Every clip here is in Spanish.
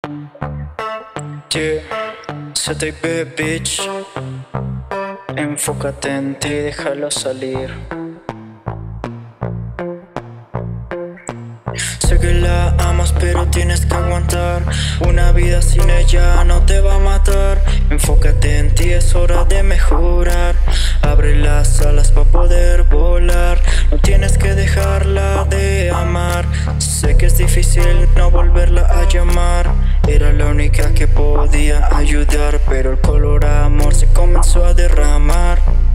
Yeah, CTB, bitch. Enfócate en ti, déjalo salir. Sé que la amas, pero tienes que aguantar. Una vida sin ella no te va a matar. Enfócate en ti, es hora de mejorar. Abre las alas para poder volar. No tienes que dejarla de amar. Sé que es difícil no volverla a llamar. Era la única que podía ayudar, pero el color amor se comenzó a derramar.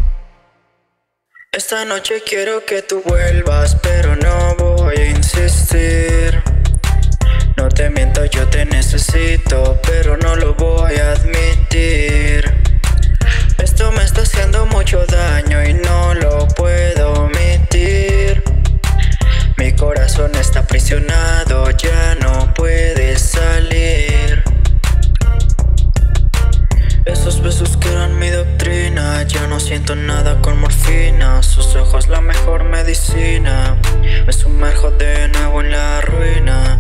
Esta noche quiero que tú vuelvas, pero no voy a insistir. No te miento, yo te necesito, pero no lo voy a admitir. Esto me está haciendo mucho daño y no lo puedo omitir. Mi corazón está aprisionado, ya no puede salir. Esos besos que eran mi doctrina, ya no siento nada con morfina. Sus ojos la mejor medicina. Me sumerjo de nuevo en la ruina.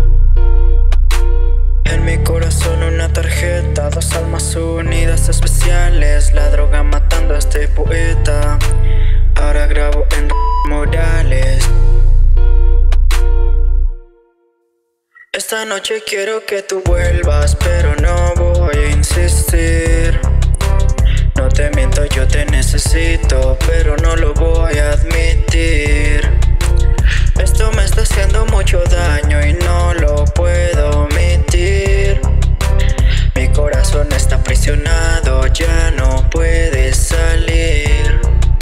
En mi corazón una tarjeta, dos almas unidas especiales. La droga matando a este poeta. Ahora grabo en Morales. Esta noche quiero que tú vuelvas, pero no voy a insistir. No te miento, yo te necesito, pero no lo voy a admitir. Esto me está haciendo mucho daño y no lo puedo omitir. Mi corazón está aprisionado, ya no puede salir.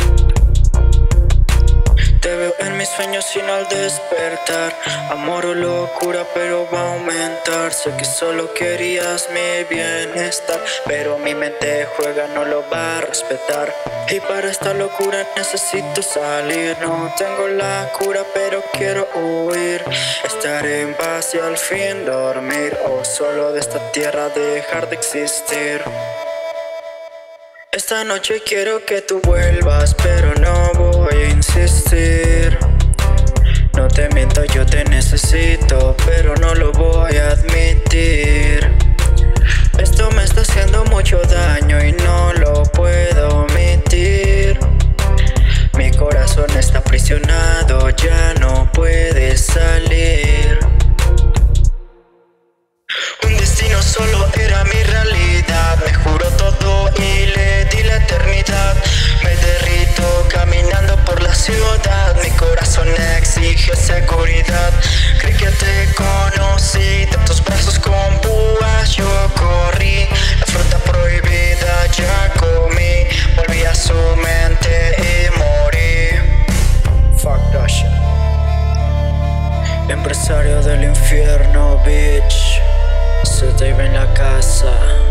Te veo en mis sueños y no al despertar. Amor o locura, pero va a aumentar. Sé que solo querías mi bienestar, pero mi mente juega, no lo va a respetar. Y para esta locura necesito salir. No tengo la cura, pero quiero huir. Estar en paz y al fin dormir, o solo de esta tierra dejar de existir. Esta noche quiero que tú vuelvas, pero no voy a insistir. No te miento, yo te necesito, pero no lo voy a admitir. Esto me está haciendo mucho daño y no lo puedo omitir. Mi corazón está aprisionado, ya no puede salir. Un destino solo era mi realidad. Me juro todo y le di la eternidad. Me derrito caminando por la ciudad. Mi corazón exige seguridad. Creí que te conocí, de tus brazos con púas yo corrí. La fruta prohibida ya comí. Volví a su mente y morí. Fuck that shit. Empresario del infierno, bitch. Se te iba en la casa.